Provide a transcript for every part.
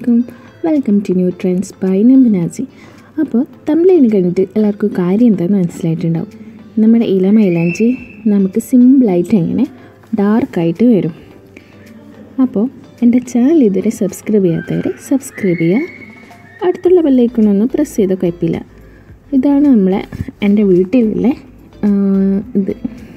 അലൈക്കും, welcome to new trends by nabunazi. അപ്പോൾ തംബ്ലൈൻ കണ്ടിട്ട് എല്ലാവർക്കും കാര്യം എന്താണെന്ന് മനസ്സിലായിട്ടുണ്ടാവും. നമ്മുടെ മൈലാഞ്ചി നമുക്ക് സിമ്പിളായിട്ട് എങ്ങനെ ഡാർക്കായിട്ട് വരും. അപ്പോൾ എൻ്റെ ചാനൽ ഇതുവരെ സബ്സ്ക്രൈബ് ചെയ്യാത്തവർ സബ്സ്ക്രൈബ് ചെയ്യുക, അടുത്തുള്ള ബെല്ലൈക്കണൊന്നും പ്രസ് ചെയ്ത കുഴപ്പമില്ല. ഇതാണ് എൻ്റെ വീട്ടിലുള്ള ഇത്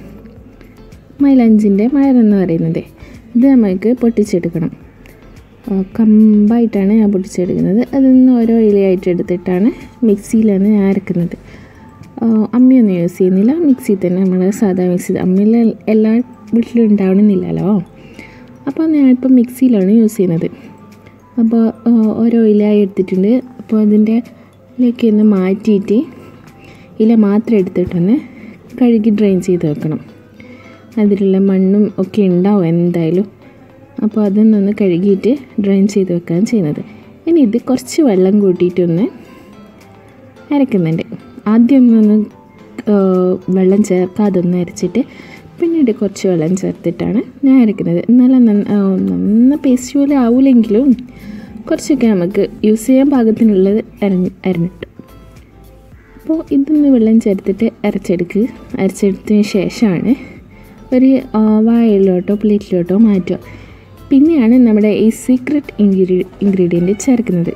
മൈലാഞ്ചിൻ്റെ മയറെന്ന് പറയുന്നത്. ഇത് നമുക്ക് പൊട്ടിച്ചെടുക്കണം. കമ്പായിട്ടാണ് ഞാൻ പൊട്ടിച്ചെടുക്കുന്നത്. അതിൽ നിന്ന് ഓരോ ഇലയായിട്ട് എടുത്തിട്ടാണ് മിക്സിയിലാണ് ഞാൻ അരക്കുന്നത്. അമ്മിയൊന്നും യൂസ് ചെയ്യുന്നില്ല, മിക്സി തന്നെ, നമ്മൾ സാധാ മിക്സി. അമ്മിയിൽ എല്ലാ വീട്ടിലും ഉണ്ടാവണമെന്നില്ലല്ലോ. അപ്പോൾ ഞാനിപ്പോൾ മിക്സിയിലാണ് യൂസ് ചെയ്യുന്നത്. അപ്പോൾ ഓരോ ഇലയായി എടുത്തിട്ടുണ്ട്. അപ്പോൾ അതിൻ്റെ ഇതിലേക്ക് ഒന്ന് മാറ്റിയിട്ട് ഇല മാത്രം എടുത്തിട്ടൊന്ന് കഴുകി ഡ്രെയിൻ ചെയ്ത് വെക്കണം. അതിലുള്ള മണ്ണും ഒക്കെ ഉണ്ടാവും എന്തായാലും. അപ്പോൾ അതൊന്നൊന്ന് കഴുകിയിട്ട് ഡ്രെയിൻ ചെയ്ത് വെക്കാൻ ചെയ്യുന്നത്. ഇനി ഇത് കുറച്ച് വെള്ളം കൂട്ടിയിട്ടൊന്ന് അരക്കുന്നുണ്ട്. ആദ്യം ഒന്നൊന്ന് വെള്ളം ചേർക്കാതെ ഒന്ന് അരച്ചിട്ട് പിന്നീട് കുറച്ച് വെള്ളം ചേർത്തിട്ടാണ് ഞാൻ അരക്കുന്നത്. എന്നാലും നന്ന പേസ്റ്റ് പോലെ ആവില്ലെങ്കിലും കുറച്ചൊക്കെ നമുക്ക് യൂസ് ചെയ്യാൻ പാകത്തിനുള്ളത് അരഞ്ഞിട്ട്. അപ്പോൾ ഇതൊന്ന് വെള്ളം ചേർത്തിട്ട് അരച്ചെടുത്തതിന് ശേഷമാണ് ഒരു വായയിലോട്ടോ പ്ലേറ്റിലോട്ടോ മാറ്റുക. പിന്നെയാണ് നമ്മുടെ ഈ സീക്രട്ട് ഇൻഗ്രീഡിയൻറ്റ് ചേർക്കുന്നത്.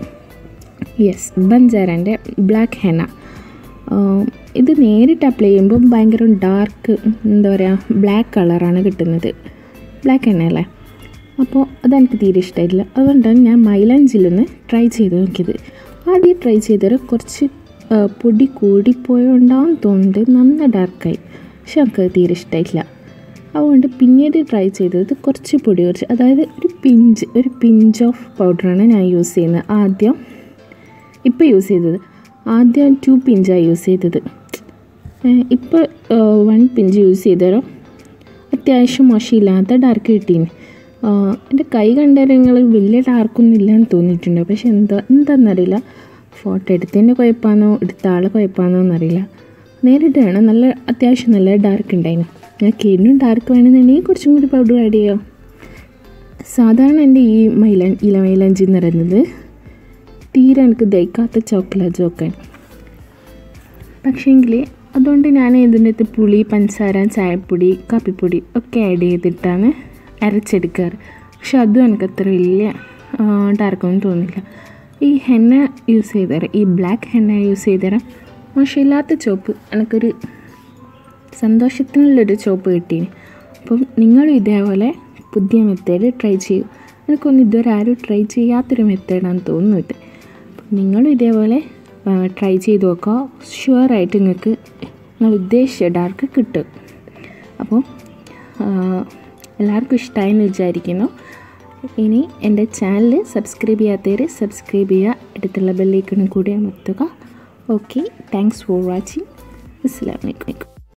ബഞ്ചാരൻ്റെ ബ്ലാക്ക് ഹെന്ന. ഇത് നേരിട്ട് അപ്ലൈ ചെയ്യുമ്പോൾ ഭയങ്കര ഡാർക്ക്, എന്താ പറയുക, ബ്ലാക്ക് കളറാണ് കിട്ടുന്നത്. ബ്ലാക്ക് ഹെന്ന അല്ലേ. അപ്പോൾ അതെനിക്ക് തീരെ ഇഷ്ടമായിട്ടില്ല. അതുകൊണ്ടാണ് ഞാൻ മൈലാഞ്ചിലൊന്ന് ട്രൈ ചെയ്ത് നോക്കിയത്. ആദ്യം ട്രൈ ചെയ്തത് കുറച്ച് പൊടി കൂടിപ്പോയുണ്ടാവും തോന്നുന്നുണ്ട്, നന്ന ഡാർക്കായി. പക്ഷെ എനിക്കത് തീരെ ഇഷ്ടമായിട്ടില്ല. അതുകൊണ്ട് പിന്നീട് ട്രൈ ചെയ്തത് കുറച്ച് പൊടി, അതായത് ഒരു പിഞ്ച് ഓഫ് പൗഡറാണ് ഞാൻ യൂസ് ചെയ്യുന്നത്. ഇപ്പോൾ യൂസ് ചെയ്തത് ആദ്യം 2 പിഞ്ചാണ് യൂസ് ചെയ്തത്. ഇപ്പോൾ 1 പിഞ്ച് യൂസ് ചെയ്തതോ അത്യാവശ്യം മോശമില്ലാത്ത ഡാർക്ക് കിട്ടീന്. എൻ്റെ കൈ കണ്ടാൽ നിങ്ങൾ വലിയ ഡാർക്കൊന്നും ഇല്ലയെന്ന് തോന്നിയിട്ടുണ്ട്. പക്ഷെ എന്താണെന്നറിയില്ല, ഫോട്ടോ എടുത്തതിൻ്റെ കുഴപ്പമാണോ എടുത്ത ആളെ കുഴപ്പമാണോ എന്നറിയില്ല. നേരിട്ട് വേണം, അത്യാവശ്യം നല്ല ഡാർക്ക് ഉണ്ടായിരുന്നു. ഞങ്ങൾക്ക് ഇന്നും ഡാർക്ക് വേണമെന്നുണ്ടെങ്കിൽ കുറച്ചും കൂടി പൗഡർ ആഡ് ചെയ്യാം. സാധാരണ എൻ്റെ ഈ മൈലാഞ്ചി എന്ന് പറയുന്നത് തീരെ എനിക്ക് ദഹിക്കാത്ത ചോക്ലേറ്റ്. പക്ഷേങ്കിൽ അതുകൊണ്ട് ഞാൻ ഇതിൻ്റെ അകത്ത് പുളി, പഞ്ചസാര, ചായപ്പൊടി, കാപ്പിപ്പൊടി ഒക്കെ ആഡ് ചെയ്തിട്ടാണ് അരച്ചെടുക്കാറ്. പക്ഷെ അതും എനിക്ക് അത്ര വലിയ ഡാർക്കൊന്നും തോന്നില്ല. ഈ ഹെന്ന യൂസ് ചെയ്തേരാം, ഈ ബ്ലാക്ക് ഹെന്ന യൂസ് ചെയ്തേരാം മോശമില്ലാത്ത ചോപ്പ്, എനിക്കൊരു സന്തോഷത്തിനുള്ളൊരു ചോപ്പ് കിട്ടീന്. അപ്പം നിങ്ങളും ഇതേപോലെ പുതിയ മെത്തേഡ് ട്രൈ ചെയ്യൂ. എനിക്കൊന്നും ഇതുവരെ ആരും ട്രൈ ചെയ്യാത്തൊരു മെത്തേഡാണെന്ന് തോന്നുന്നുണ്ട്. അപ്പം നിങ്ങളും ഇതേപോലെ ട്രൈ ചെയ്ത് നോക്കുക. ഷുവറായിട്ട് നിങ്ങൾക്ക് നിങ്ങൾ ഉദ്ദേശിച്ച ഡാർക്ക് കിട്ടും. അപ്പോൾ എല്ലാവർക്കും ഇഷ്ടമായെന്ന് വിചാരിക്കുന്നു. ഇനി എൻ്റെ ചാനൽ സബ്സ്ക്രൈബ് ചെയ്യാത്തവർ സബ്സ്ക്രൈബ് ചെയ്യുക, അടുത്തുള്ള ബെല്ലൈക്കണും കൂടി അമർത്തുക. Okay, thanks for watching. അസ്സലാമു അലൈക്കും.